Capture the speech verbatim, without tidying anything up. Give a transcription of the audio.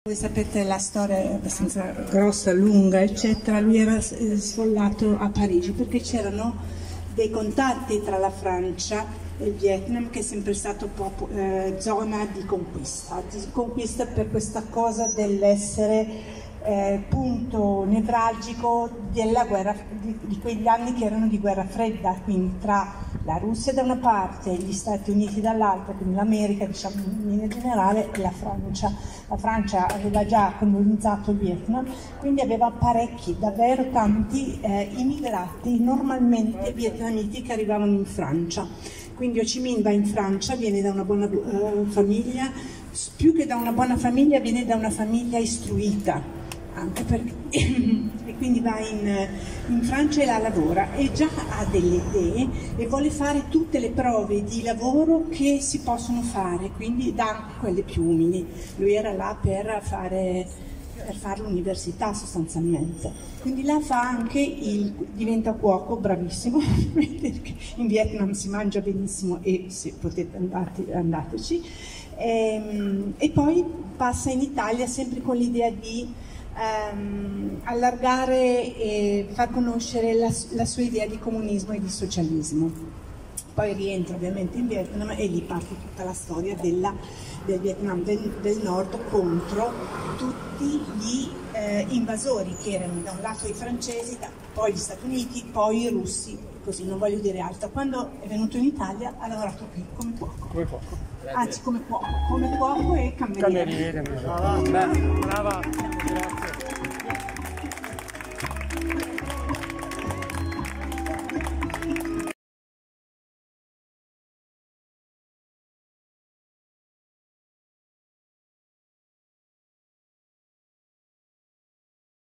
Voi sapete la storia è abbastanza grossa, lunga, eccetera. Lui era sfollato a Parigi perché c'erano dei contatti tra la Francia e il Vietnam, che è sempre stato eh, zona di conquista, di conquista per questa cosa dell'essere eh, punto nevralgico della guerra, di, di quegli anni che erano di guerra fredda, quindi tra la Russia da una parte e gli Stati Uniti dall'altra, quindi l'America, diciamo in linea generale, e la Francia. La Francia aveva già colonizzato il Vietnam, quindi aveva parecchi, davvero tanti eh, immigrati, normalmente vietnamiti, che arrivavano in Francia. Quindi Ho Chi Minh va in Francia, viene da una buona uh, famiglia, più che da una buona famiglia viene da una famiglia istruita, anche perché, e quindi va in, in Francia e la lavora e già ha delle idee e vuole fare tutte le prove di lavoro che si possono fare, quindi da quelle più umili. Lui era là per fare, per fare l'università sostanzialmente, quindi là fa anche il, diventa cuoco, bravissimo, in Vietnam si mangia benissimo e se potete andate, andateci, e, e poi passa in Italia sempre con l'idea di Um, allargare e far conoscere la, la sua idea di comunismo e di socialismo. Poi rientra ovviamente in Vietnam e lì parte tutta la storia della, del Vietnam del, del Nord contro tutti gli eh, invasori, che erano da un lato i francesi, da, poi gli Stati Uniti, poi i russi, così non voglio dire altro. Quando è venuto in Italia ha lavorato qui come cuoco. Come cuoco? Anzi come cuoco, come cuoco e cameriere. Cameriere, brava, brava, grazie.